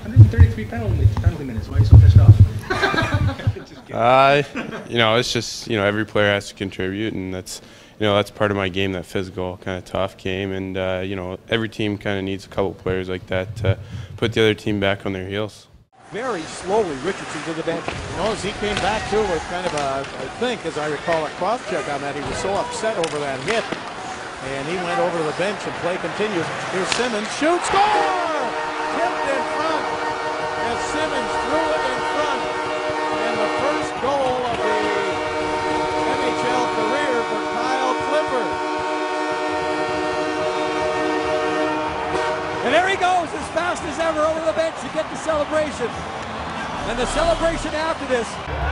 133 penalty minutes. Why are you so pissed off? It's just, every player has to contribute, and that's part of my game, that physical kind of tough game, and every team kind of needs a couple players like that to put the other team back on their heels. Very slowly, Richardson to the bench. As he came back to with kind of I think, as I recall, a cross check on that. He was so upset over that hit, and he went over to the bench, and play continues. Here's Simmons, shoots, score! Tipped in front, as Simmons threw it in front, and the first goal of the NHL career for Kyle Clifford. And there he goes, as fast as ever over the bench to get the celebration. And the celebration after this.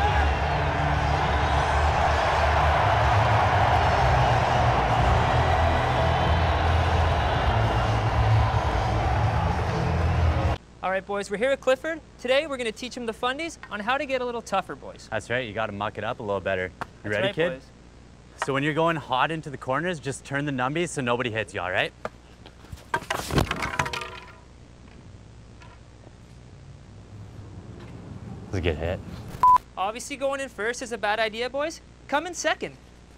All right, boys, we're here at Clifford. Today, we're going to teach them the fundies on how to get a little tougher, boys. That's right. You got to muck it up a little better. You ready, right, kid? boys. So when you're going hot into the corners, just turn the numbies so nobody hits you, all right? Let's get hit. Obviously, going in first is a bad idea, boys. Come in second.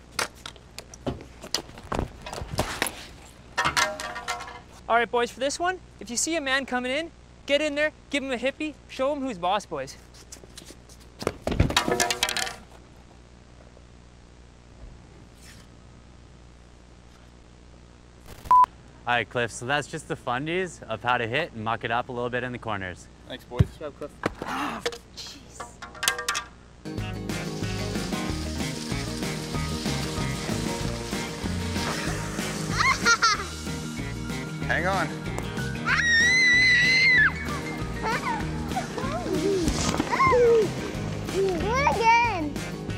All right, boys, for this one, if you see a man coming in, get in there, give him a hippie, show him who's boss, boys. All right, Cliff, so that's just the fundies of how to hit and muck it up a little bit in the corners. Thanks, boys. Good job, Cliff. Hang on. Do it again.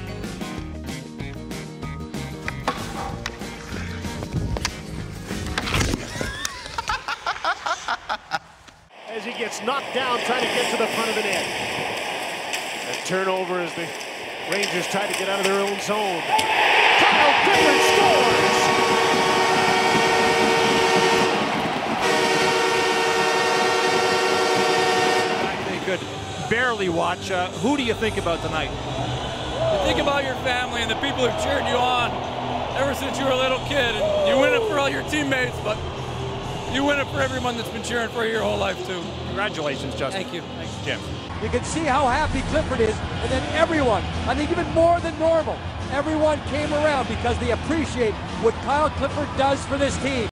As he gets knocked down trying to get to the front of the net. A turnover as the Rangers try to get out of their own zone. Kyle Clifford scores! They could barely watch. Who do you think about tonight? You think about your family and the people who've cheered you on ever since you were a little kid. And you win it for all your teammates, but you win it for everyone that's been cheering for you your whole life, too. Congratulations, Justin. Thank you. Thanks, Jim. You can see how happy Clifford is, and then everyone, I think even more than normal, everyone came around because they appreciate what Kyle Clifford does for this team.